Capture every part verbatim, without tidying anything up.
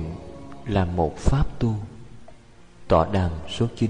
niệm là một pháp tu. Tọa đàm số chín.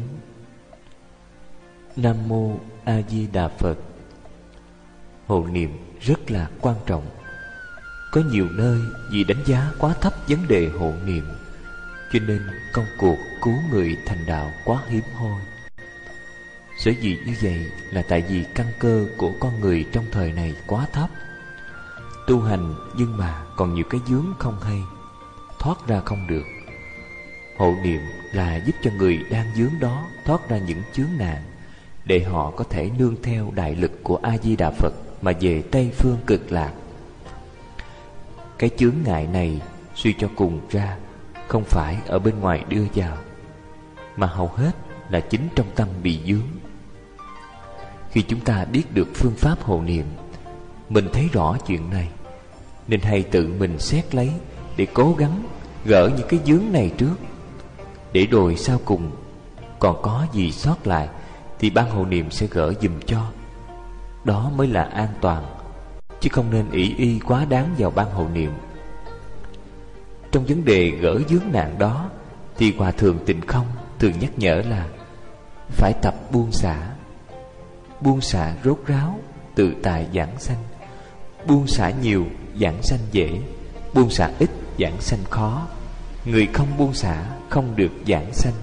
Nam Mô A Di Đà Phật. Hộ niệm rất là quan trọng. Có nhiều nơi vì đánh giá quá thấp vấn đề hộ niệm, cho nên công cuộc cứu người thành đạo quá hiếm hoi. Sở dĩ như vậy là tại vì căn cơ của con người trong thời này quá thấp. Tu hành nhưng mà còn nhiều cái vướng không hay, thoát ra không được. Hộ niệm là giúp cho người đang vướng đó thoát ra những chướng nạn, để họ có thể nương theo đại lực của A-di-đà Phật mà về Tây Phương Cực Lạc. Cái chướng ngại này suy cho cùng ra không phải ở bên ngoài đưa vào, mà hầu hết là chính trong tâm bị vướng. Khi chúng ta biết được phương pháp hộ niệm, mình thấy rõ chuyện này, nên hay tự mình xét lấy để cố gắng gỡ những cái vướng này trước, để rồi sau cùng còn có gì sót lại thì ban hộ niệm sẽ gỡ giùm cho. Đó mới là an toàn, chứ không nên ỷ y quá đáng vào ban hộ niệm. Trong vấn đề gỡ vướng nạn đó thì Hòa Thượng Tịnh Không thường nhắc nhở là phải tập buông xả. Buông xả rốt ráo, tự tại giảng sanh. Buông xả nhiều, giảng sanh dễ. Buông xả ít, giảng sanh khó. Người không buông xả không được giảng sanh.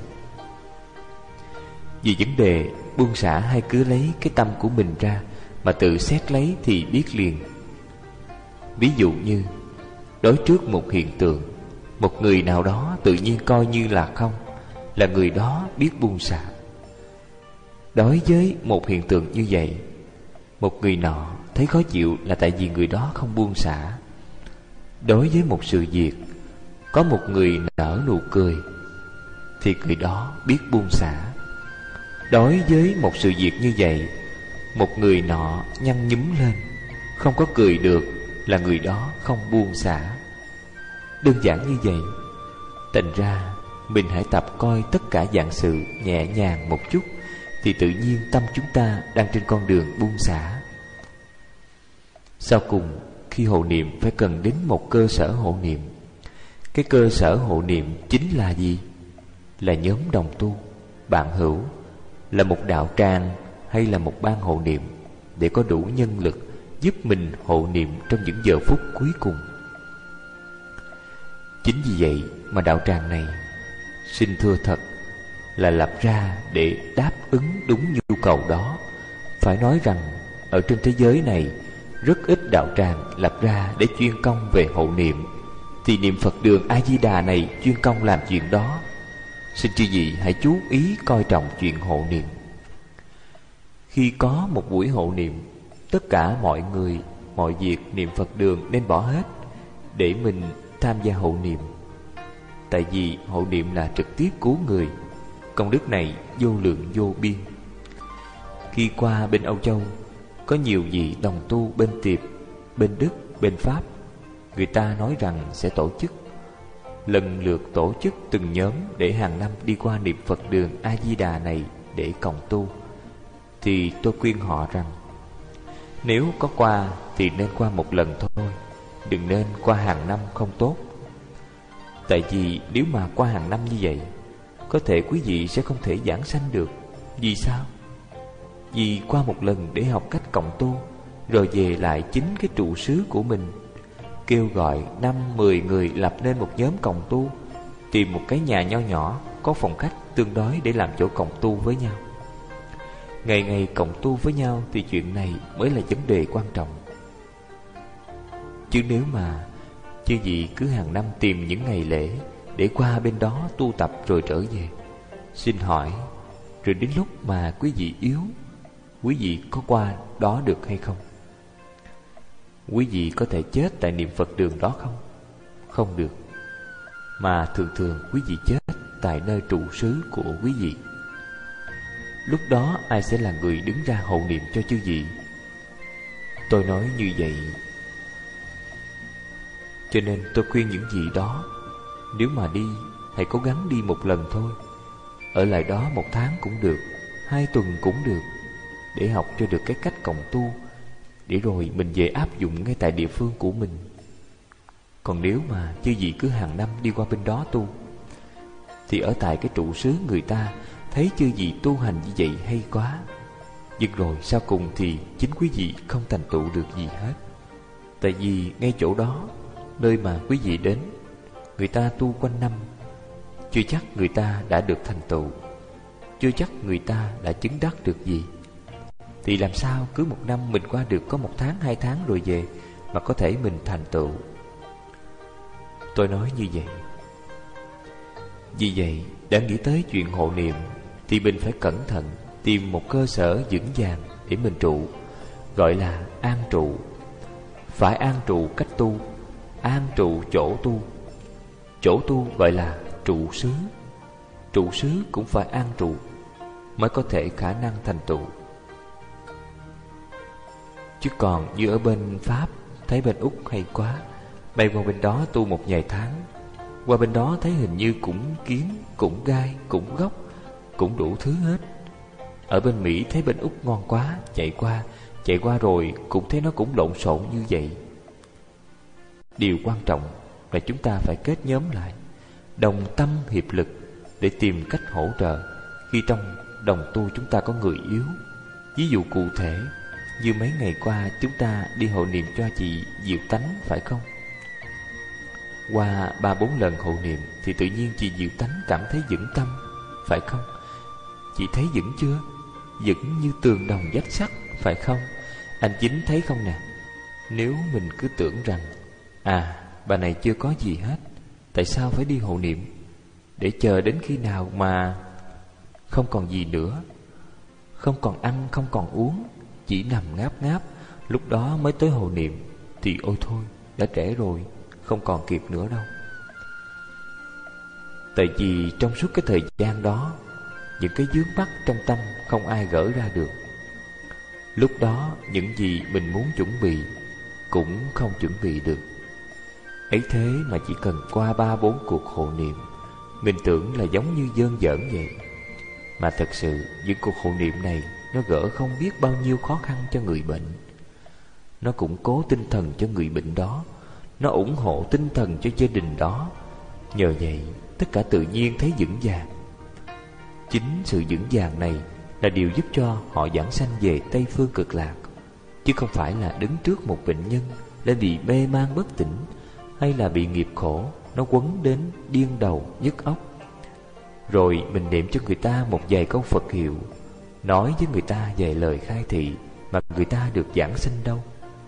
Vì vấn đề buông xả hay cứ lấy cái tâm của mình ra mà tự xét lấy thì biết liền. Ví dụ như đối trước một hiện tượng, một người nào đó tự nhiên coi như là không, là người đó biết buông xả. Đối với một hiện tượng như vậy, một người nọ thấy khó chịu là tại vì người đó không buông xả. Đối với một sự việc, có một người nở nụ cười thì người đó biết buông xả. Đối với một sự việc như vậy, một người nọ nhăn nhúm lên, không có cười được là người đó không buông xả. Đơn giản như vậy. Thành ra mình hãy tập coi tất cả dạng sự nhẹ nhàng một chút, thì tự nhiên tâm chúng ta đang trên con đường buông xả. Sau cùng, khi hộ niệm phải cần đến một cơ sở hộ niệm. Cái cơ sở hộ niệm chính là gì? Là nhóm đồng tu, bạn hữu, là một đạo tràng hay là một ban hộ niệm, để có đủ nhân lực giúp mình hộ niệm trong những giờ phút cuối cùng. Chính vì vậy mà đạo tràng này, xin thưa thật, là lập ra để đáp ứng đúng nhu cầu đó. Phải nói rằng ở trên thế giới này, rất ít đạo tràng lập ra để chuyên công về hộ niệm, thì niệm Phật đường A-di-đà này chuyên công làm chuyện đó. Xin chư vị hãy chú ý coi trọng chuyện hộ niệm. Khi có một buổi hộ niệm, tất cả mọi người, mọi việc niệm Phật đường nên bỏ hết để mình tham gia hộ niệm. Tại vì hộ niệm là trực tiếp cứu người, công đức này vô lượng vô biên. Khi qua bên Âu Châu, có nhiều vị đồng tu bên Tiệp, bên Đức, bên Pháp, người ta nói rằng sẽ tổ chức, lần lượt tổ chức từng nhóm để hàng năm đi qua niệm Phật đường A-di-đà này để cộng tu. Thì tôi khuyên họ rằng, nếu có qua thì nên qua một lần thôi, đừng nên qua hàng năm không tốt. Tại vì nếu mà qua hàng năm như vậy, có thể quý vị sẽ không thể giảng sanh được. Vì sao? Vì qua một lần để học cách cộng tu, rồi về lại chính cái trụ xứ của mình, kêu gọi năm, mười người lập nên một nhóm cộng tu, tìm một cái nhà nho nhỏ, có phòng khách tương đối để làm chỗ cộng tu với nhau. Ngày ngày cộng tu với nhau thì chuyện này mới là vấn đề quan trọng. Chứ nếu mà chư vị cứ hàng năm tìm những ngày lễ để qua bên đó tu tập rồi trở về, xin hỏi, rồi đến lúc mà quý vị yếu, quý vị có qua đó được hay không? Quý vị có thể chết tại niệm Phật đường đó không? Không được. Mà thường thường quý vị chết tại nơi trụ xứ của quý vị. Lúc đó ai sẽ là người đứng ra hộ niệm cho chư vị? Tôi nói như vậy. Cho nên tôi khuyên những gì đó, nếu mà đi, hãy cố gắng đi một lần thôi. Ở lại đó một tháng cũng được, hai tuần cũng được, để học cho được cái cách cộng tu, để rồi mình về áp dụng ngay tại địa phương của mình. Còn nếu mà chư vị cứ hàng năm đi qua bên đó tu, thì ở tại cái trụ xứ người ta thấy chư vị tu hành như vậy hay quá, nhưng rồi sau cùng thì chính quý vị không thành tựu được gì hết. Tại vì ngay chỗ đó, nơi mà quý vị đến, người ta tu quanh năm, chưa chắc người ta đã được thành tựu, chưa chắc người ta đã chứng đắc được gì. Thì làm sao cứ một năm mình qua được có một tháng, hai tháng rồi về mà có thể mình thành tựu? Tôi nói như vậy. Vì vậy, đã nghĩ tới chuyện hộ niệm thì mình phải cẩn thận tìm một cơ sở vững vàng để mình trụ, gọi là an trụ. Phải an trụ cách tu, an trụ chỗ tu. Chỗ tu gọi là trụ xứ. Trụ xứ cũng phải an trụ mới có thể khả năng thành tựu. Chứ còn như ở bên Pháp, thấy bên Úc hay quá, bay qua bên đó tu một vài tháng, qua bên đó thấy hình như cũng kiến, cũng gai, cũng gốc, cũng đủ thứ hết. Ở bên Mỹ thấy bên Úc ngon quá, chạy qua, chạy qua rồi cũng thấy nó cũng lộn xộn như vậy. Điều quan trọng là chúng ta phải kết nhóm lại, đồng tâm hiệp lực để tìm cách hỗ trợ khi trong đồng tu chúng ta có người yếu. Ví dụ cụ thể, như mấy ngày qua chúng ta đi hộ niệm cho chị Diệu Tánh, phải không? Qua ba bốn lần hộ niệm thì tự nhiên chị Diệu Tánh cảm thấy vững tâm, phải không? Chị thấy vững chưa? Vững như tường đồng vách sắt, phải không? Anh Chính thấy không nè? Nếu mình cứ tưởng rằng à, bà này chưa có gì hết, tại sao phải đi hộ niệm? Để chờ đến khi nào mà không còn gì nữa, không còn ăn, không còn uống, chỉ nằm ngáp ngáp, lúc đó mới tới hộ niệm, thì ôi thôi, đã trễ rồi, không còn kịp nữa đâu. Tại vì trong suốt cái thời gian đó, những cái vướng mắc trong tâm không ai gỡ ra được. Lúc đó những gì mình muốn chuẩn bị cũng không chuẩn bị được. Ấy thế mà chỉ cần qua ba bốn cuộc hộ niệm, mình tưởng là giống như giỡn giỡn vậy. Mà thật sự những cuộc hộ niệm này nó gỡ không biết bao nhiêu khó khăn cho người bệnh. Nó củng cố tinh thần cho người bệnh đó, nó ủng hộ tinh thần cho gia đình đó. Nhờ vậy tất cả tự nhiên thấy vững vàng. Chính sự vững vàng này là điều giúp cho họ vãng sanh về Tây Phương Cực Lạc, chứ không phải là đứng trước một bệnh nhân đã bị mê man bất tỉnh, hay là bị nghiệp khổ nó quấn đến điên đầu nhức óc, rồi mình niệm cho người ta một vài câu Phật hiệu, nói với người ta vài lời khai thị mà người ta được vãng sanh đâu.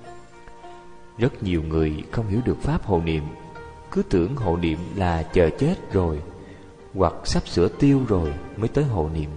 Rất nhiều người không hiểu được pháp hộ niệm, cứ tưởng hộ niệm là chờ chết rồi, hoặc sắp sửa tiêu rồi mới tới hộ niệm.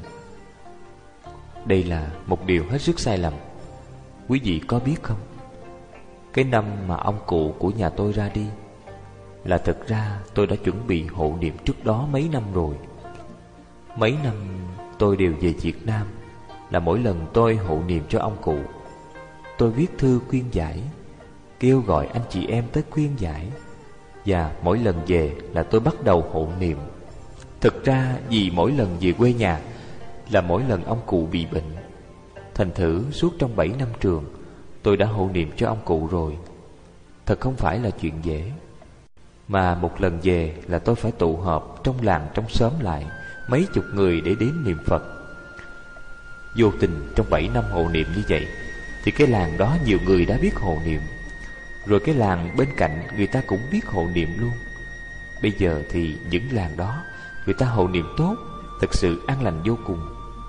Đây là một điều hết sức sai lầm. Quý vị có biết không? Cái năm mà ông cụ của nhà tôi ra đi, là thực ra tôi đã chuẩn bị hộ niệm trước đó mấy năm rồi. Mấy năm tôi đều về Việt Nam, là mỗi lần tôi hộ niệm cho ông cụ, tôi viết thư khuyên giải, kêu gọi anh chị em tới khuyên giải. Và mỗi lần về là tôi bắt đầu hộ niệm. Thực ra vì mỗi lần về quê nhà là mỗi lần ông cụ bị bệnh. Thành thử suốt trong bảy năm trường tôi đã hộ niệm cho ông cụ rồi. Thật không phải là chuyện dễ. Mà một lần về là tôi phải tụ họp trong làng trong xóm lại mấy chục người để đến niệm Phật. Vô tình trong bảy năm hộ niệm như vậy thì cái làng đó nhiều người đã biết hộ niệm, rồi cái làng bên cạnh người ta cũng biết hộ niệm luôn. Bây giờ thì những làng đó người ta hộ niệm tốt, thật sự an lành vô cùng.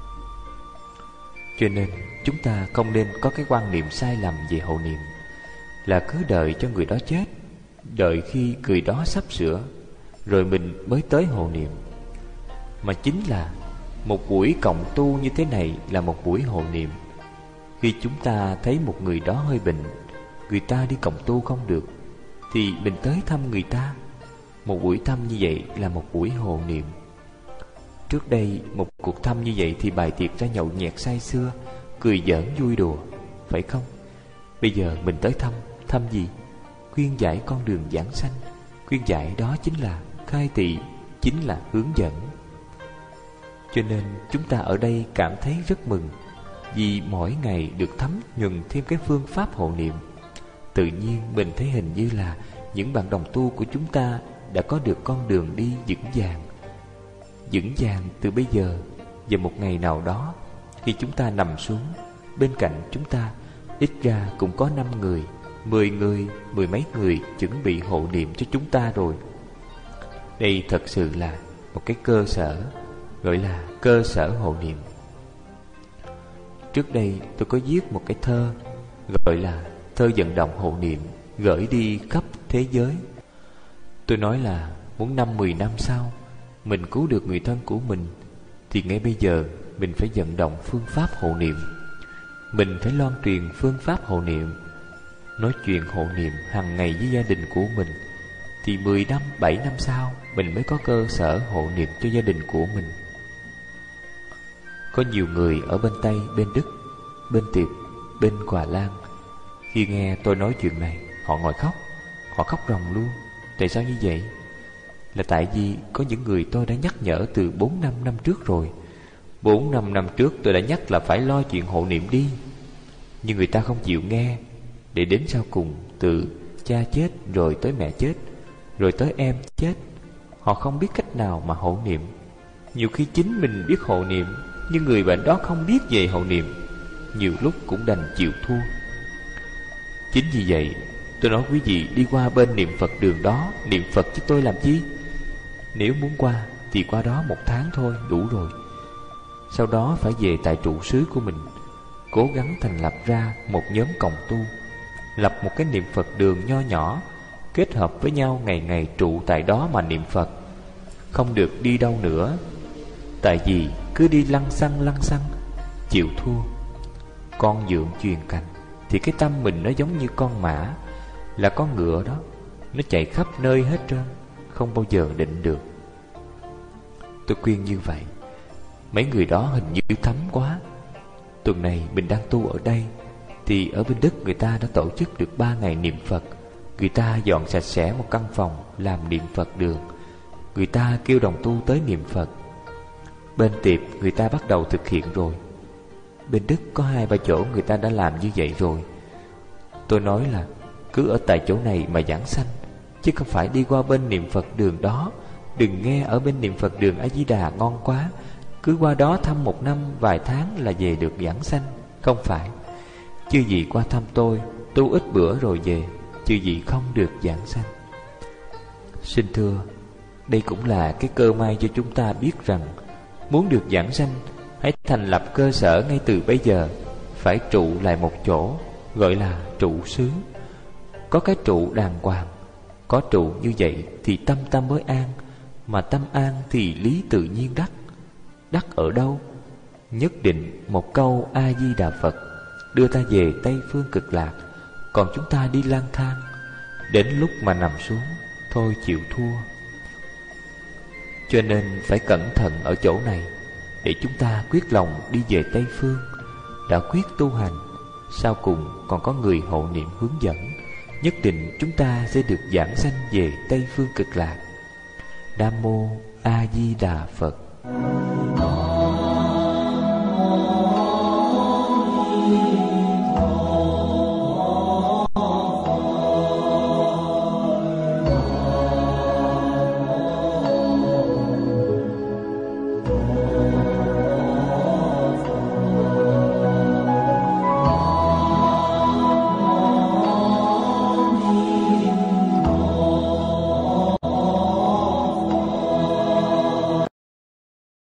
Cho nên chúng ta không nên có cái quan niệm sai lầm về hộ niệm, là cứ đợi cho người đó chết, đợi khi người đó sắp sửa rồi mình mới tới hộ niệm. Mà chính là một buổi cộng tu như thế này là một buổi hộ niệm. Khi chúng ta thấy một người đó hơi bệnh, người ta đi cộng tu không được, thì mình tới thăm người ta. Một buổi thăm như vậy là một buổi hộ niệm. Trước đây một cuộc thăm như vậy thì bài tiệc ra nhậu nhẹt say sưa, cười giỡn vui đùa, phải không? Bây giờ mình tới thăm, thăm gì? Khuyên giải con đường giảng sanh. Khuyên giải đó chính là khai thị, chính là hướng dẫn. Cho nên chúng ta ở đây cảm thấy rất mừng, vì mỗi ngày được thấm nhuần thêm cái phương pháp hộ niệm. Tự nhiên mình thấy hình như là những bạn đồng tu của chúng ta đã có được con đường đi vững vàng. Vững vàng từ bây giờ, và một ngày nào đó, khi chúng ta nằm xuống, bên cạnh chúng ta ít ra cũng có năm người, mười người, mười mấy người chuẩn bị hộ niệm cho chúng ta rồi. Đây thật sự là một cái cơ sở, gọi là cơ sở hộ niệm. Trước đây tôi có viết một cái thơ, gọi là thơ vận động hộ niệm, gửi đi khắp thế giới. Tôi nói là muốn năm mười năm sau mình cứu được người thân của mình, thì ngay bây giờ mình phải vận động phương pháp hộ niệm. Mình phải loan truyền phương pháp hộ niệm, nói chuyện hộ niệm hàng ngày với gia đình của mình, thì mười năm, bảy năm sau mình mới có cơ sở hộ niệm cho gia đình của mình. Có nhiều người ở bên Tây, bên Đức, bên Tiệp, bên Hòa Lan, khi nghe tôi nói chuyện này, họ ngồi khóc. Họ khóc ròng luôn. Tại sao như vậy? Là tại vì có những người tôi đã nhắc nhở từ bốn năm năm trước rồi. Bốn năm năm trước tôi đã nhắc là phải lo chuyện hộ niệm đi, nhưng người ta không chịu nghe. Để đến sau cùng, từ cha chết rồi tới mẹ chết, rồi tới em chết, họ không biết cách nào mà hộ niệm. Nhiều khi chính mình biết hộ niệm, nhưng người bệnh đó không biết về hộ niệm, nhiều lúc cũng đành chịu thua. Chính vì vậy tôi nói quý vị đi qua bên niệm Phật đường đó, niệm Phật chứ tôi làm chi. Nếu muốn qua thì qua đó một tháng thôi đủ rồi. Sau đó phải về tại trụ xứ của mình, cố gắng thành lập ra một nhóm cộng tu, lập một cái niệm Phật đường nho nhỏ, kết hợp với nhau ngày ngày trụ tại đó mà niệm Phật. Không được đi đâu nữa. Tại vì cứ đi lăng xăng lăng xăng, chịu thua. Con dượng truyền cành, thì cái tâm mình nó giống như con mã, là con ngựa đó, nó chạy khắp nơi hết trơn, không bao giờ định được. Tôi khuyên như vậy. Mấy người đó hình như thấm quá. Tuần này mình đang tu ở đây, thì ở bên Đức người ta đã tổ chức được ba ngày niệm Phật. Người ta dọn sạch sẽ một căn phòng làm niệm Phật đường. Người ta kêu đồng tu tới niệm Phật. Bên Tiệp người ta bắt đầu thực hiện rồi. Bên Đức có hai ba chỗ người ta đã làm như vậy rồi. Tôi nói là cứ ở tại chỗ này mà giảng sanh, chứ không phải đi qua bên niệm Phật đường đó. Đừng nghe ở bên niệm Phật đường A Di Đà ngon quá, cứ qua đó thăm một năm vài tháng là về được giảng sanh. Không phải. Chư vị qua thăm tôi, tu ít bữa rồi về, chư vị không được giảng sanh. Xin thưa, đây cũng là cái cơ may cho chúng ta biết rằng, muốn được giảng sanh, hãy thành lập cơ sở ngay từ bây giờ. Phải trụ lại một chỗ, gọi là trụ xứ. Có cái trụ đàng hoàng. Có trụ như vậy thì tâm tâm mới an. Mà tâm an thì lý tự nhiên đắc. Đắc ở đâu? Nhất định một câu A-di-đà Phật đưa ta về Tây Phương Cực Lạc. Còn chúng ta đi lang thang, đến lúc mà nằm xuống, thôi chịu thua. Cho nên phải cẩn thận ở chỗ này, để chúng ta quyết lòng đi về Tây Phương. Đã quyết tu hành, sau cùng còn có người hộ niệm hướng dẫn, nhất định chúng ta sẽ được giảng sanh về Tây Phương Cực Lạc. Nam Mô A Di Đà Phật.